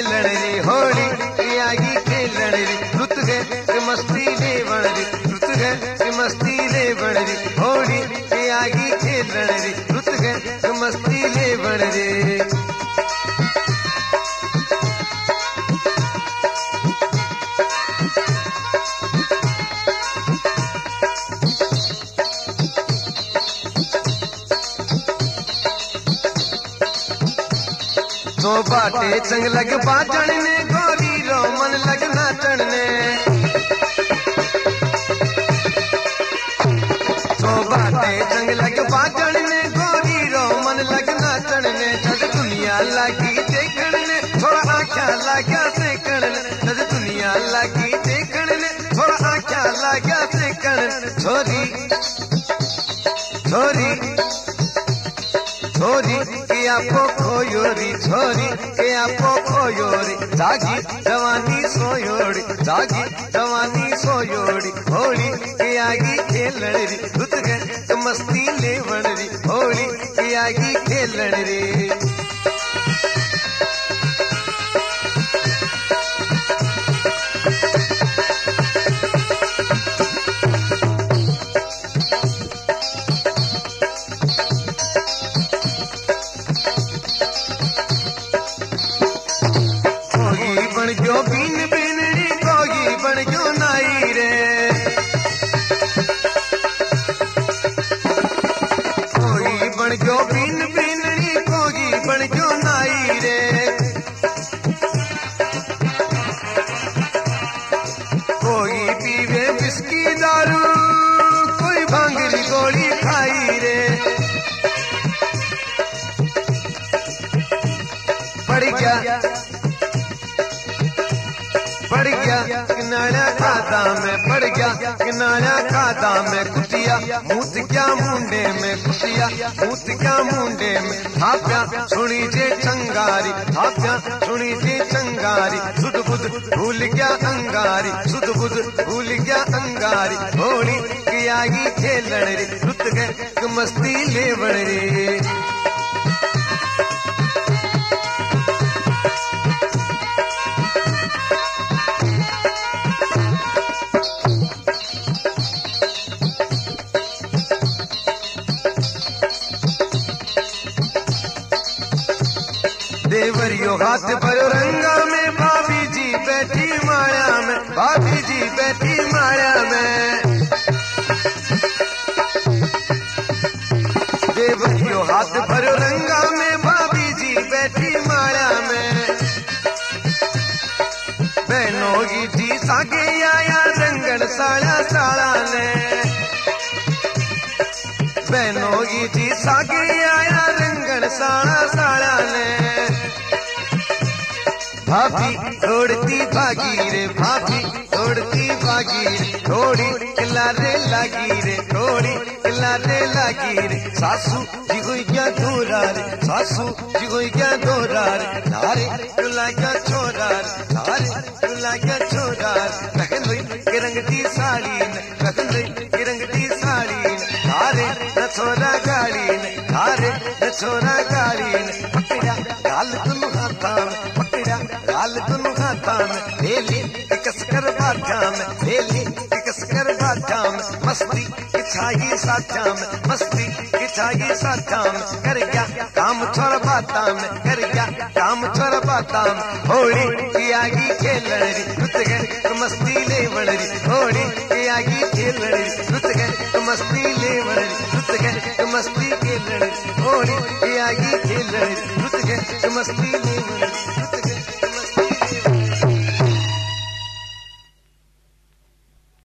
खेलण रे होली की आगी खेलण रे रुत गए मस्ती ले बण रे रुत गए मस्ती ले बण रे होली की आगी खेलण रे रुत गए मस्ती ले बण रे। तो बाटे चंग लग बाजण ने गोरी रो मन लग नाचण ने तो बाटे चंग लग बाजण ने गोरी रो मन लग नाचण ने जद दुनिया लागी देखण ने थोड़ा आख्या लाग्या सेकण ने जद दुनिया लागी देखण ने थोड़ा आख्या लाग्या सेकण छोरी छोरी छोरी के आपको खोयोरी छोरी के आपको खोयोरी जागी जवानी सोयोड़ी जागी जवानी सोयोड़ी होली के आगी खेलण री रुत गए मस्ती ले बण री होली के आगी खेलण रे। बन गयो बीन बीनड़ी कोगी बन गयो नाई रे कोई बन गयो बीन बीनड़ी कोगी बन गयो नाई रे कोई पीवे बिस्की दारू कोई भांगरी गोली खाई रे पड़ गया किनारा खाता में पड़ गया किनारा खाता में कुतिया मूत क्या मुंडे में कुतिया मूत क्या मुंडे में थाप्या सुनी जे चंगारी थाप्या सुनी जे चंगारी सुध बुध भूल गया अंगारी सुध बुध भूल गया अंगारी होली की आगी खेलण रे रुत गए मस्ती ले बण रे। देवरियो हाथ भरो रंगा में भाभी जी बैठी माया में भाभी जी बैठी माया में देवरियो हाथ भरो रंगा में भाभी जी बैठी माया में बहनोगी जी सागे आया रंगन साड़ा साड़ा ने बहनोगी जी सागे आया रंगन साड़ा साड़ा ने भाभी दौड़ती भागी रे भाभी दौड़ती भागी रे थोड़ी किलारे लागी रे थोड़ी किलारे लागी रे सासू जी कोई क्या दूरा रे सासू जी कोई क्या दूरा रे नारे तुला क्या छोरा रे नारे तुला क्या छोरा रे रखन हुई के रंग दी साड़ी ने रखन हुई के रंग दी साड़ी ने नारे न छोरा गाड़ी ने नारे न छोरा गाड़ी ने पकड़ा गाल तुम हाथा में पकड़ा गाल तुम हाथा में भेली कसकर बाजा में भेली कसकर बाजा में मस्ती छाई साथा में मस्ती छाई साथा में कर गया काम छोड़ बाता में कर गया काम छोड़ बाता में होली की आगी खेलण री रुत गए मस्ती ले बण री होली की आगी खेलण री रुत गए मस्ती ले बण री रुत गए मस्ती खेलण री होली की आगी खेलण री रुत गए मस्ती ले बण री